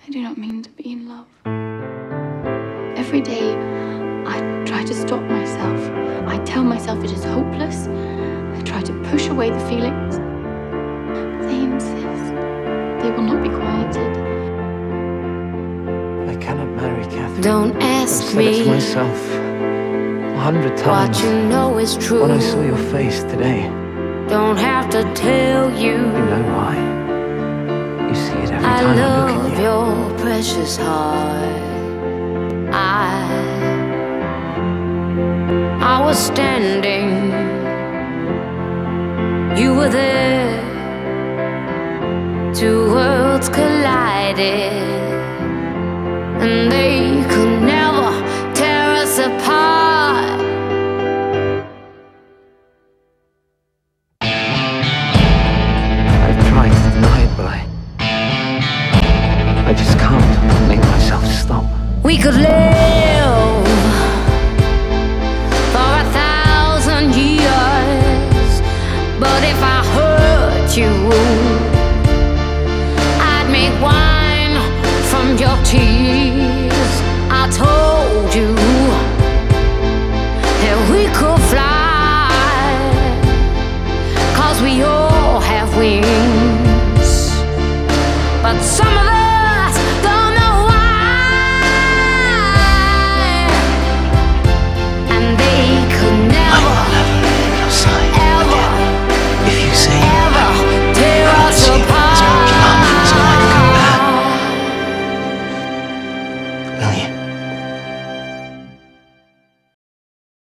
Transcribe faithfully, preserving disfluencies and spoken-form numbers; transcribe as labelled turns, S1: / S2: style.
S1: I do not mean to be in love. Every day, I try to stop myself. I tell myself it is hopeless. I try to push away the feelings. But they insist. They will not be quieted.
S2: I cannot marry Catherine.
S3: Don't ask
S2: I've said
S3: me
S2: it to myself a hundred times.
S3: what you know is true.
S2: When I saw your face today,
S3: don't have to tell you.
S2: you know why. You see it every
S3: I
S2: time I look
S3: love
S2: at you.
S3: your precious heart. I, I was standing, you were there. Two worlds collided, and they could never tear us apart.
S2: I've tried to deny it, but I... I just can't make myself stop.
S3: We could live for a thousand years, but if I hurt you, I'd make wine from your tears. I told you that we could fly, 'cause we all have wings, but some of